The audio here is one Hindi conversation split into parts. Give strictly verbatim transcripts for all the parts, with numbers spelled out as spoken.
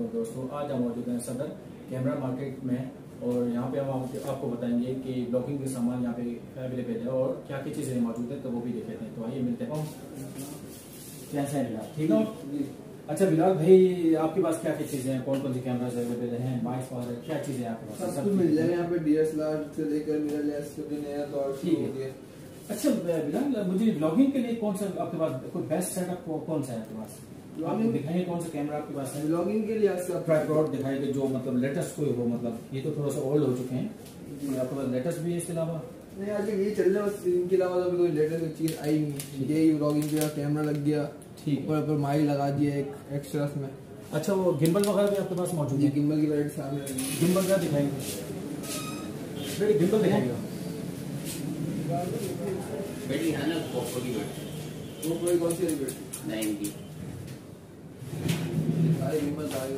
दोस्तों, आज हम मौजूद हैं सदर कैमरा मार्केट में और यहाँ पे हम आप, आपको बताएंगे कि ब्लॉगिंग के सामान यहाँ पे अवेलेबल है और क्या क्या चीज़ें मौजूद है, तो वो भी देख लेते हैं। तो आइए मिलते हैं। कैसे हैं बिलाल? ठीक है। अच्छा बिलाल भाई, आपके पास क्या क्या चीज़ें हैं? कौन कौन सी कैमराज अवेलेबल हैं? बाईस पावर क्या चीज़ें आपके पास? सब कुछ मिल जाएगा यहाँ पे, डीएसएलआर से लेकर मिररलेस नया तौर ठीक है। अच्छा बिलाल, मुझे ब्लॉगिंग के लिए कौन सा आपके पास कोई बेस्ट सेटअप कौन सा है आपके पास? आप दिखाइए कौन सा कैमरा आपके पास है ब्लॉगिंग के लिए। आपका ट्राइपॉड दिखाइए जो मतलब लेटेस्ट कोई हो, मतलब ये तो थोड़ा सा ओल्ड हो चुके हैं, आपके पास लेटेस्ट भी है इसके अलावा? नहीं, आज ये चल रहा है, इनके अलावा तो कोई लेटेस्ट चीज आई नहीं। यही ब्लॉगिंग का कैमरा लग गया, ठीक ऊपर ऊपर माइक लगा दिया एक एक्स्ट्रा में। अच्छा, वो गिम्बल वगैरह भी आपके पास मौजूद है? गिम्बल की वैरायटी सामने लगी। गिम्बल क्या दिखाएंगे? गिम्बल दिखाएंगे बैटरी है ना, पोको की बैटरी। पोको कौन सी बैटरी? नाइन की। सारे गिम्बल सारे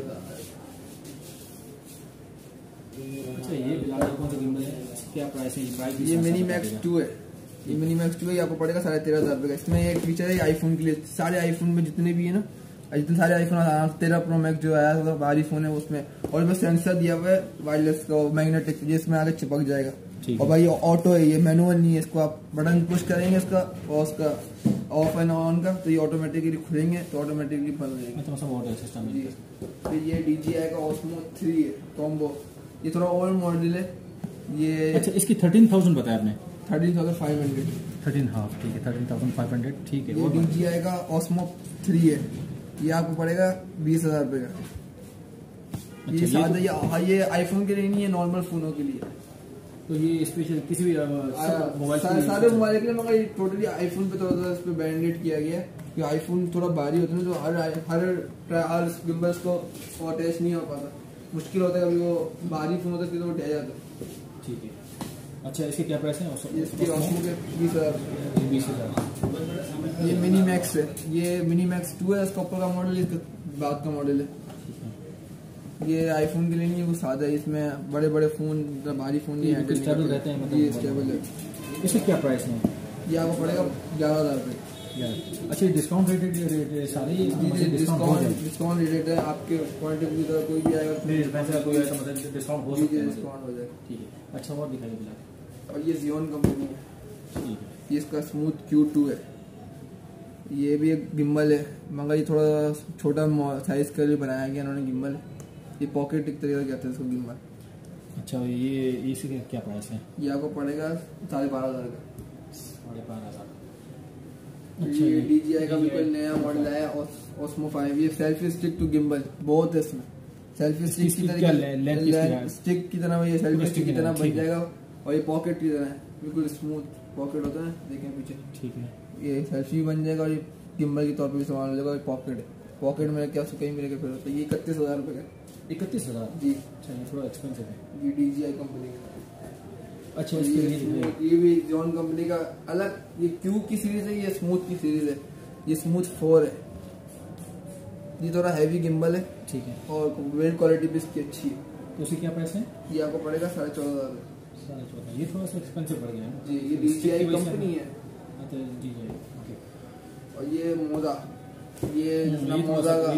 अच्छा, ये बिलाल कौन सा गिम्बल है? क्या प्राइस है? प्राइस ये मिनी मैक्स टू है। ये मिनी मैक्स टू है, आपको पड़ेगा साढ़े तेरह हजार रुपए का। इसमें एक फीचर है आईफोन के लिए, सारे आईफोन में जितने भी है ना, जितने सारे आईफोन तेरह प्रो मैक्स जो आया था भारी फोन है उसमें, और इसमें सेंसर दिया हुआ है वायरलेस का मैग्नेटिक, जिसमें आगे चिपक जाएगा। और भाई ऑटो है, ये मैनुअल नहीं है। इसको आप बटन पुश करेंगे इसका और उसका ऑफ एंड ऑन का, तो ये ऑटोमेटिकली खुलेंगे तो ऑटोमेटिकली बंद हो जाएंगे। मतलब ऑटो सिस्टम है। फिर ये डीजीआई का ऑस्मो थ्री है कॉम्बो, ये थोड़ा ओल्ड मॉडल है ये। अच्छा, इसकी थर्टीन थाउजेंड बताया आपने? Thirteen thousand five hundred thirteen half ठीक है, थर्टीन थाउजेंड फाइव हंड्रेड ठीक है। ये डीजीआई का ऑस्मो थ्री है, ये आपको पड़ेगा बीस हजार रुपए का। अच्छा, ये सादा ये, ये आईफोन के लिए नहीं है, नॉर्मल फोनों के लिए। तो ये स्पेशल किसी भी मोबाइल सारे मोबाइल के लिए, मगर टोटली आईफोन पे थोड़ा सा इस पे बैंडेड किया गया है कि आईफोन थोड़ा भारी होता है ना, तो हर हर हर गिम्बल्स को अटैच नहीं हो पाता, मुश्किल होता है कभी वो भारी फोन होता है तो वो ढह जाता है। ठीक है। अच्छा, इसके क्या प्राइस है? इसके ऑस्मो के बीस हजार बीस हजार ये मिनी मैक्स है, ये मिनी मैक्स टू है, इसका ऊपर का मॉडल, इसका बाद का मॉडल है। ये आईफोन के लिए नहीं है, वो सादा है। इसमें बड़े बड़े फोन, भारी फोन नहीं है, स्टेबल रहते हैं मतलब। ये स्टेबल है। इसके क्या प्राइस है? ये आपको पड़ेगा ग्यारह हजार रुपये। अच्छा, डिस्काउंट रेटेड रेट सारे डिस्काउंट डिस्काउंट रेट है आपके पॉइंट ऑफ व्यू का, कोई भी आएगा कोई आएगा मतलब डिस्काउंट हो सकता है, डिस्काउंट हो जाएगा। ठीक है। अच्छा, और दिखाइए बिलाल। और ये जियोन कंपनी है, ठीक है। ये इसका स्मूथ क्यू टू है, ये भी एक गिम्बल है, मगर ये थोड़ा छोटा साइज के लिए बनाया गया इन्होंने गिम्बल। ये पॉकेट एक तरीके का कहते हैं इसको गिम्बल। अच्छा, ये इसके क्या प्राइस है? ये आपको पड़ेगा साढ़े बारह हजार का। साढ़े बारह हजार अच्छा, ये डीजीआई का बिल्कुल नया मॉडल आया ऑस्मो फाइव। ये सेल्फी स्टिक टू गिम्बल बहुत है इसमें, सेल्फी स्टिक की तरह स्टिक की तरह ये सेल्फी स्टिक की तरह बन जाएगा, और ये पॉकेट की तरह है, बिल्कुल स्मूथ पॉकेट होता है, देखें पीछे। ठीक है। ये सेल्फी बन जाएगा और ये गिम्बल के तौर पर भी इस्तेमाल हो जाएगा। पॉकेट है, पॉकेट में क्या कहीं मेरे फिर होता है। ये इकतीस हजार रुपए का। इकतीस हजार जी। अच्छा, ये थोड़ा एक्सपेंसिव है। ये डीजीआई कंपनी का। अच्छा, ये, ये, ये भी जॉन कंपनी का अलग, ये क्यू की सीरीज है, ये स्मूथ की सीरीज है। ये स्मूथ फोर है, ये थोड़ा हैवी गिम्बल है। ठीक है। और बिल्ड क्वालिटी भी इसकी अच्छी है। तो उसकी क्या प्राइस है? ये आपको पड़ेगा साढ़े चौदह हजार साढ़े चौदह ये थोड़ा सा एक्सपेंसिव पड़ गया है जी। ये डीजीआई कंपनी है। अच्छा, डीजीआई ओके। और ये मोजा, ये मोजा का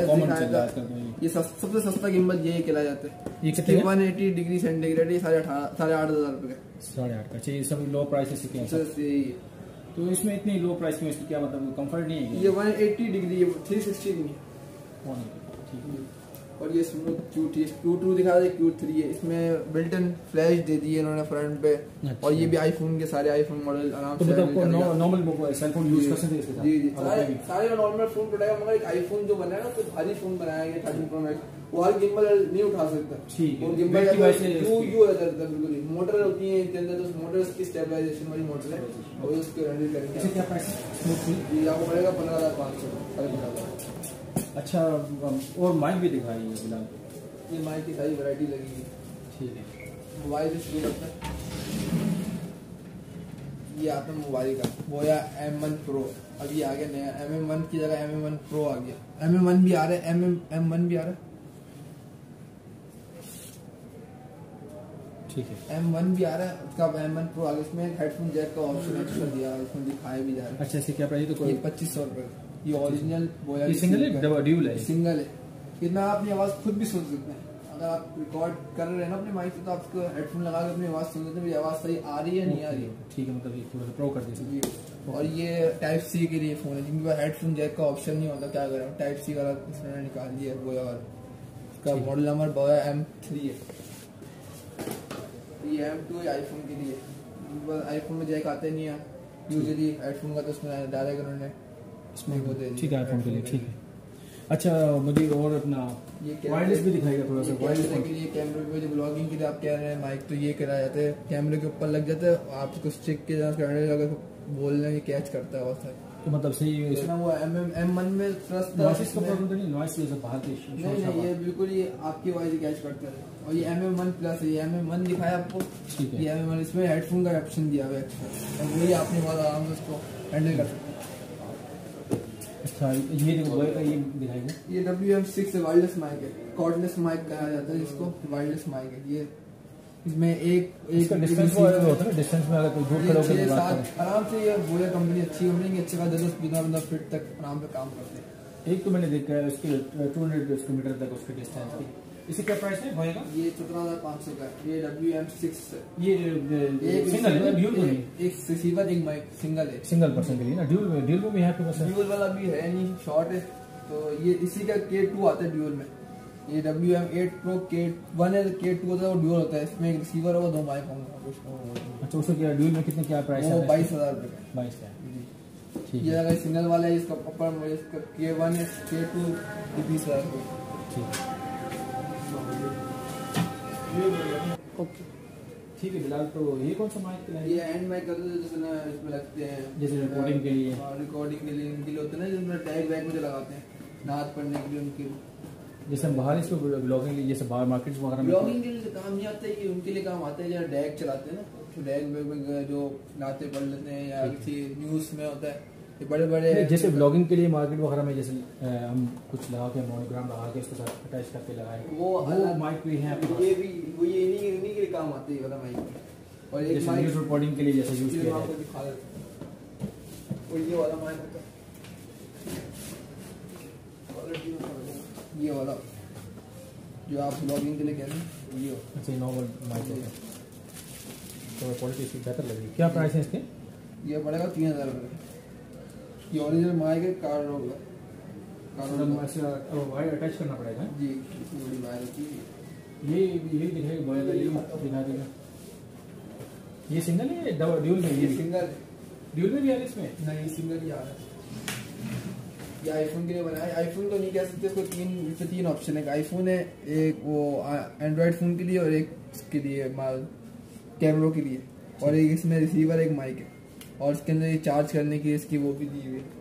ये सबसे सस्ता गिम्बल यही कहला जाता है। ये कितने? वन एटी डिग्री सेंटीग्रेड, ये साढ़े साढ़े आठ हजार रुपए का। साढ़े आठ का। ये सब लो प्राइस से क्या है? तो इसमें इतनी लो प्राइस में इसकी क्या मतलब कंफर्ट नहीं है? ये वन एटी डिग्री, ये थ्री सिक्सटी नहीं है। ठीक है। और ये smooth Q two Q two दिखा दे, क्यू थ्री है। इसमें बिल्ट इन फ्लैश दे दी है इन्होंने फ्रंट पे। अच्छा। और ये भी आईफोन के सारे आईफोन मॉडल आराम तो से मतलब नॉर्मल सेल फोन यूज कर सकते हैं इसके साथ। जी जी, सारे सारे नॉर्मल फोन पड़ेगा, मगर एक आईफोन जो बना है ना, तो भारी फोन बनाया गया थर्टीन प्रो मैक्स, वो हर गिम्बल नहीं उठा सकता। ठीक है। और गिम्बल की वजह से यू यू रहता है, बिल्कुल मोटर होती है इसके अंदर, तो मोटर्स की स्टेबलाइजेशन वाली मोटर है, और उसको हैंडल करेंगे। इसका क्या प्राइस है? ये आपको पड़ेगा पंद्रह हजार पाँच सौ साढ़े पंद्रह हजार। अच्छा, और माइक भी दिखाइए बिलाल। ये माइक की सारी वैरायटी लगी है। ठीक है। मोबाइल से शुरू करते हैं। ये आता है मोबाइल का बोया एम वन प्रो, अभी आ गया नया एम एम वन की जगह एम एम वन प्रो आ गया। एम एम वन भी आ रहा है, एम एम एम वन भी आ रहा है। ठीक है। एम वन भी आ रहा है, उसका एम वन प्रो आ गया। इसमें हेडफोन जैक का ऑप्शन एक्स्ट्रा दिया है, इसमें दिखाया भी जा रहा है। अच्छा, इससे क्या प्राइस है? तो ये पच्चीस सौ रुपए। ये ओरिजिनल बोया सिंगल है, डबल ड्यूल है? सिंगल है। इतना आप अपनी आवाज़ खुद भी सुन सकते हैं। अगर आप रिकॉर्ड कर रहे हैं ना अपने माइक से, तो आप उसको हेडफोन लगा के अपनी आवाज़ सुन सकते हैं, मेरी आवाज़ सही आ रही है नहीं आ रही है। ठीक है, मतलब ये थोड़ा सा प्रो कर दीजिए। और ये टाइप सी के लिए फ़ोन है, जिनके पास हेडफोन जैक का ऑप्शन नहीं होता, क्या करें, टाइप सी वाला इसने निकाल दिया है वो। और इसका model number Boya M three है। ये एम टू है आईफोन के लिए। आईफोन में जैक आते नहीं है यूजुअली हेडफोन का, तो उसमें डायरेक्ट उन्होंने इसमें वो दे। ठीक है, आईफोन के लिए ठीक है। अच्छा, मुझे और अपना ये वायरलेस भी दिखाएगा थोड़ा सा। वायरलेस के लिए कैमरे पे जो ब्लॉगिंग के लिए आप कह रहे हैं माइक, तो ये करा जाता है कैमरे के ऊपर लग जाता है, आप उसको स्टिक के कैमरे लगा बोलने की कैच करता है बहुत। तो मतलब सही है इसमें वो एम एम एम वन में ट्रस्ट नॉइस का प्रॉब्लम तो नहीं? नॉइस ये सब बाहर के नहीं नहीं, ये बिल्कुल ये आपकी वॉइस कैच करता है। और ये एम एम वन प्लस है, ये एम एम वन दिखाया आपको। ठीक है, ये एम एम वन, इसमें हेडफोन का ऑप्शन दिया हुआ है एक्स्ट्रा, और वही आपने बहुत आराम से उसको हैंडल कर सकते हैं। अच्छा, ये देखो ये दिखाएगा। ये W M six wireless mic है, कॉर्डलेस माइक कहा जाता है जिसको, वायरलेस माइक है ये। इसमें एक एक डिस्टेंस होता है, डिस्टेंस में अगर कोई दूर खड़े होकर बात करें आराम से। ये बोया कंपनी अच्छी कंपनी, अच्छे का दस दस पंद्रह पंद्रह फीट तक आराम से काम करते हैं। एक तो मैंने देखा है उसके टू हंड्रेड किलोमीटर तक उसके डिस्टेंस की। इसकी क्या प्राइस है होएगा? ये सत्रह हजार पाँच सौ का। ये डब्ल्यू एम सिक्स ये एक सिंगल है, ड्यूल नहीं? एक रिसीवर एक माइक सिंगल है, सिंगल पर्सन के लिए ना। ड्यूल में ड्यूल में भी है आपके पास? ड्यूल वाला भी है नहीं, शॉर्ट है। तो ये इसी का के टू आता है ड्यूल में। ये W M eight pro K one है, के टू होता है, वो ड्यूल होता है। इसमें एक रिसीवर होगा, दो माइक होंगे। अच्छा, उसका क्या ड्यूल में कितने क्या प्राइस है? बाईस हजार रुपए का। बाईस का। ठीक है, ये अगर सिंगल वाला है, इसका ऊपर इसका के वन है, के टू बीस हजार रुपये। ठीक है, ओके ठीक है बिलाल। तो ये कौन सा माइक है? ये हैंड माइक करते हैं, जैसे ना इसमें लगते हैं, जैसे रिकॉर्डिंग के लिए। रिकॉर्डिंग के लिए इनके लिए होते हैं ना, जिसमें टैग बैग में जो लगाते हैं नाच पढ़ने के लिए उनके। जैसे हम बाहर इसको ब्लॉगिंग के लिए, जैसे बाहर मार्केट्स वगैरह में ब्लॉगिंग के लिए काम नहीं आता है, ये उनके लिए काम आता है जहाँ डैग चलाते हैं ना, तो डैग बैग जो नाते पढ़ लेते हैं, या किसी न्यूज़ में होता है ये बड़े बड़े। जैसे ब्लॉगिंग के लिए मार्केट वगैरह में जैसे हम कुछ लगा के मोनोग्राम लगा के उसके साथ अटैच करके लगाए, वो वो माइक भी है आपके पास? ये भी वो ये इन्हीं इन्हीं के लिए काम आते है वाला माइक। और एक माइक न्यूज़ रिपोर्टिंग के लिए जैसे यूज किया आपको दिखा देता हूं। और ये वाला माइक होता है, ये वाला जो आप ब्लॉगिंग के लिए कह रहे हैं, ये। अच्छा, नॉर्मल माइक है तो क्वालिटी इसकी बेहतर लगी। क्या प्राइस है इसके? ये पड़ेगा तीन हजार रुपये। ये ओरिजिनल माइक है, कार होगा, वायर अटैच करना पड़ेगा जी। बड़ी वायर होती है। ये ये दिखाएगा वायर दिखा देगा। ये सिंगल है ड्यूल में? ये सिंगल ड्यूल में भी है इसमें? नहीं, सिंगल ही आ रहा है। ये आईफोन के लिए बनाया है। आईफोन तो नहीं कह सकते इसको, तीन इसमें तीन ऑप्शन है। आईफोन है एक, वो एंड्रॉयड फोन के लिए, और एक इसके लिए कैमरों के लिए, और एक इसमें रिसीवर एक माइक है, और इसके अंदर ये चार्ज करने की इसकी वो भी दी हुई है,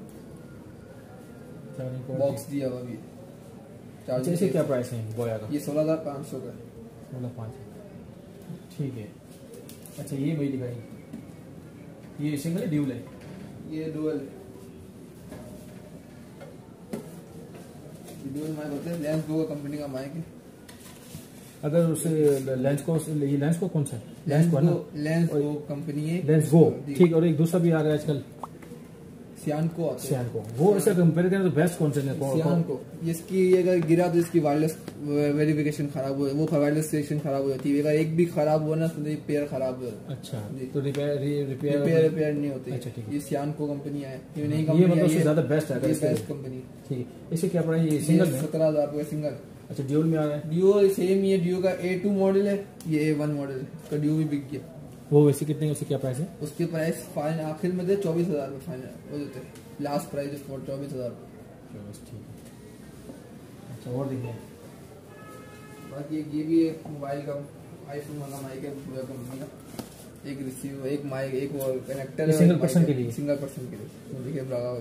बॉक्स दिया हुआ भी। चार्ज इसके क्या प्राइस है बोया का? ये सोलह हजार पाँच सौ का है। सोलह पाँच ठीक है। अच्छा, ये वही दिखाई, ये सिंगल है ड्यूल है? ये डुअल है। डुअल माइक होते हैं, लेंस गो कंपनी का माइक है। अगर उसे लेंस को, ये लेंस को कौन सा है? लेंस को है ना? लेंस गो कंपनी है, लेंस गो ठीक। और एक दूसरा भी आ रहा है आजकल, सियान को आता है। सियान को। वो ऐसा कंपेयर करें तो बेस्ट कौन सा है? सियान को। इसकी अगर गिरा तो इसकी वायरलेस वेरिफिकेशन खराब हो, वो वायरलेस सेक्शन खराब हो जाती है। अगर एक भी खराब हो ना तो पेयर खराब हो जाता है। अच्छा, तो रिपेयर रिपेयर रिपेयर रिपेयर नहीं होती। अच्छा, ठीक है। ये सियान को कंपनी है, ये नई ये कंपनी मतलब है, ज्यादा बेस्ट है, बेस्ट कंपनी। ठीक है। इसे क्या प्राइस? ये सिंगल में सत्रह हजार रुपये सिंगल। अच्छा, ड्यूल में आ रहा है? ड्यूओ सेम ही है, ड्यूओ का ए टू मॉडल है, ये ए वन मॉडल है। उसका ड्यू भी बिक गया। वो वैसे कितने? उसकी क्या प्राइस है? उसके प्राइस फाइन आखिर में थे चौबीस हजार रुपये फाइनल वो देते हैं, लास्ट प्राइस फॉर चौबीस हजार रुपये। ठीक है। अच्छा, और देखिए बाकी एक ये भी एक मोबाइल का आईफोन वाला माइक है पूरा कंपनी का। एक रिसीवर, एक माइक, एक वो कनेक्टर है सिंगल पर्सन के लिए। सिंगल पर्सन के लिए तो देखिए ब्रागा।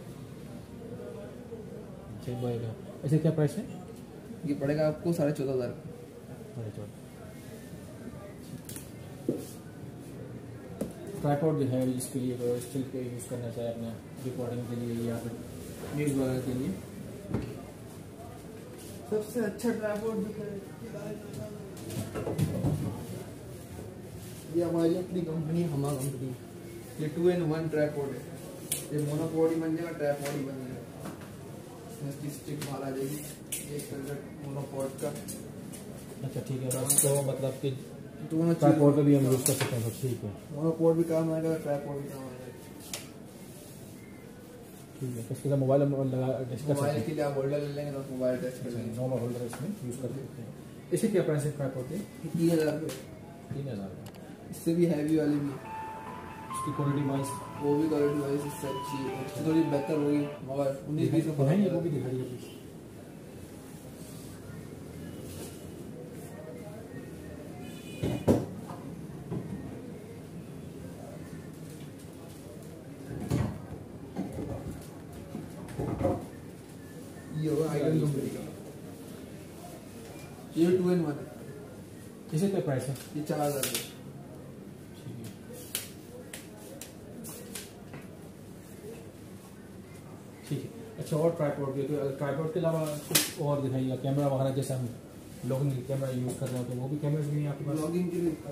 ऐसे क्या प्राइस है? ये पड़ेगा आपको साढ़े चौदह हजार। ट्राइपॉड भी है जिसके लिए अगर स्टिल के यूज़ करना चाहे अपने रिकॉर्डिंग के लिए या फिर न्यूज़ वगैरह के लिए। सबसे अच्छा ट्राइपॉड ये हमारी अपनी कंपनी, हमा कंपनी। ये टू इन वन ट्राइपॉड है, ये मोनोपॉड ही बन जाएगा, ट्राइपॉड ही बन जाएगा। इसमें इसकी स्टिक बाहर आ जाएगी एक मोनोपोड का। अच्छा ठीक है, तो मतलब कि दोनों ट्राइपॉड पे भी हम यूज़ कर सकते हैं, तो ठीक है। मोनोपोड भी काम आएगा, ट्राइपॉड भी काम आएगा। ठीक है, तो इसके साथ मोबाइल हम लगा टेस्ट कर सकते मोबाइल हैं। के लिए आप होल्डर ले लेंगे तो मोबाइल टेस्ट कर लेंगे। नॉर्मल होल्डर इसमें यूज़ कर सकते हैं। इसके क्या प्राइस है ट्राइपॉड के? तीन हज़ार रुपये। तीन हज़ार इससे भी हैवी वाली भी, इसकी क्वालिटी वाइज वो भी क्वालिटी वाइज इससे अच्छी है, इससे थोड़ी बेहतर होगी मगर उन्नीस बीस में है ये, वो भी दिखा दीजिए प्लीज। ये होगा आइडल कंपनी का, ये टू इन वन है। इसे क्या प्राइस है? ये चार हज़ार रुपये। ठीक है, ठीक है। अच्छा, और ट्राइपॉड के, तो ट्राइपॉड के अलावा कुछ और दिखाइएगा, कैमरा वगैरह जैसे हम लोग कैमरा यूज़ कर रहे हो, तो वो भी कैमरे भी हैं आपके पास? ब्लॉगिंग के लिए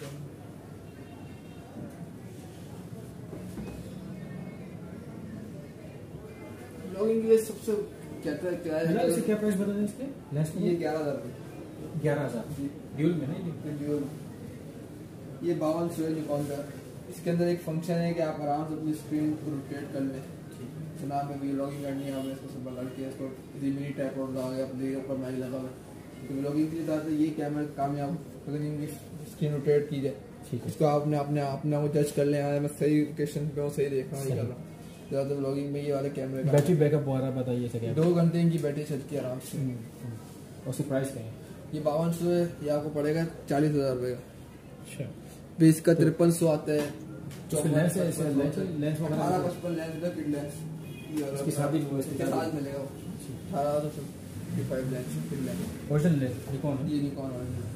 ब्लॉगिंग के लिए सबसे क्या क्या भैया, है, इसके क्या प्राइस बता दें इसके लेंस के? ये ग्यारह हज़ार रुपये ग्यारह हज़ार ड्यूल में ना ये? वीडियो। ये बावन सौ निकॉन का, इसके अंदर एक फंक्शन है कि आप आराम से अपनी स्क्रीन को रोटेट कर लें। तो नाम में व्लॉगिंग करनी है, आपने इसको सिंपल करके इसको रिमिनी टाइप और लगा के अपने ऊपर मैच लगा हुआ। तो व्लॉगिंग के लिए ये कैमरा कामयाब, अगर इनकी स्क्रीन रोटेट की जाए, ठीक है। इसको आपने अपने अपने को जज कर लें, मैं सही लोकेशन पे हूँ, सही देख रहा हूँ, ये कर रहा हूँ। ज़्यादातर व्लॉगिंग में ये वाले कैमरे का बैटरी बैकअप वगैरह बताइए सर। दो घंटे इनकी बैटरी चलती है आराम से। और उसकी प्राइस क्या है? ये बावन सौ है, ये आपको पड़ेगा चालीस हज़ार रुपये का। अच्छा, बीस का तिरपन सौ आता है। लेंस है, इसका लेंस लेंस अठारह वगैरह पचपन लेंस है, किट लेंस इसकी शादी भी हुई, इसकी इसके शादी। साथ मिलेगा अठारह सौ fifty five lens, kit lens. Original lens Nikon है? ये निकॉन वाला।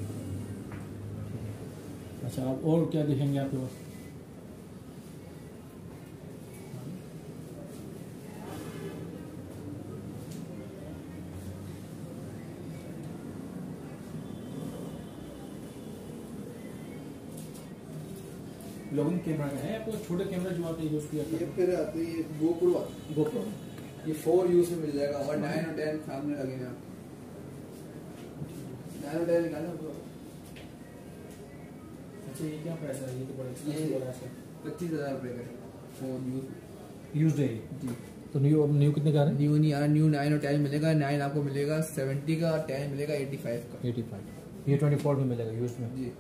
अच्छा, आप और क्या दिखेंगे आपके पास? ब्लॉगिंग कैमरा का है आपको? छोटे कैमरा जो आते हैं यूज किया ये फिर आती है गोप्रो, गोप्रो, ये फोर यूज में मिल जाएगा और नाइन और टेन सामने लगेगा। नाइन और टेन निकालना तो अच्छा, ये क्या प्राइस है? ये तो बड़ा ये एक्सपेंसिव हो रहा है। पच्चीस हज़ार रुपये का फोर यूज यूज्ड है जी। तो न्यू अब न्यू कितने का है? न्यू नहीं आ रहा, न्यू नाइन और टेन मिलेगा। नाइन आपको मिलेगा सेवेंटी का, टेन मिलेगा एटी फाइव का। Eighty five. ये ट्वेंटी फोर में मिलेगा यूज में जी।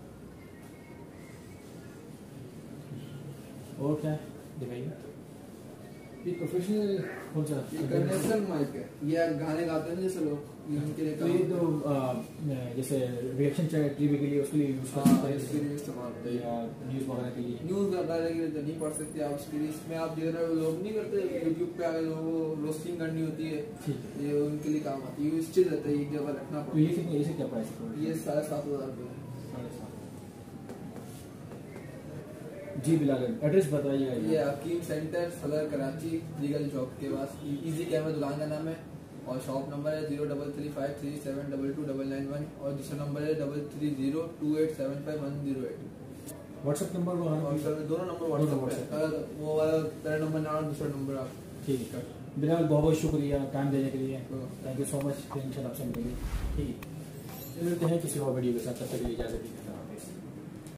और क्या है दिखाइए? ये प्रोफेशनल कौन सा? ये कन्वेंशनल माइक है, ये गाने गाते हैं जैसे लोग, ये उनके लिए तो ये तो आ, जैसे रिएक्शन चाहिए टीवी के लिए, उसके लिए यूज कर हाँ, सकते इसके हैं, लिए इस्तेमाल होता है। या न्यूज वगैरह के लिए। न्यूज डालने के लिए तो नहीं पढ़ सकते आप, इसके लिए इसमें आप जो है ना लोग नहीं करते यूट्यूब पे आगे लोगों को रोस्टिंग करनी होती है, ठीक है। ये उनके लिए काम आती है। ये स्टिल रहता है, एक जगह रखना तो पड़ता ये कितने, इसे क्या प्राइस है? है। ये साढ़े सात हज़ार रुपये है। साढ़े सात। जी बिलाल, एड्रेस बताइएगा। ये हकीम सेंटर सदर कराची लीगल चौक के पास, इजी कैमरा दुकान का नाम है और शॉप नंबर है zero double three five three seven double two double nine one और दूसरा नंबर है double three zero two eight seven five one zero eight. WhatsApp number वो और सर दोनों नंबर व्हाट्सएप पे, अगर वो वाला पहला नंबर ना हो दूसरा नंबर आप। ठीक है बिलाल, बहुत बहुत शुक्रिया टाइम देने के लिए, थैंक यू सो मच। फिर इंशाल्लाह आपसे मिलेंगे। ठीक है, मिलते हैं किसी और वीडियो के साथ, तब तक के लिए इजाजत दीजिए।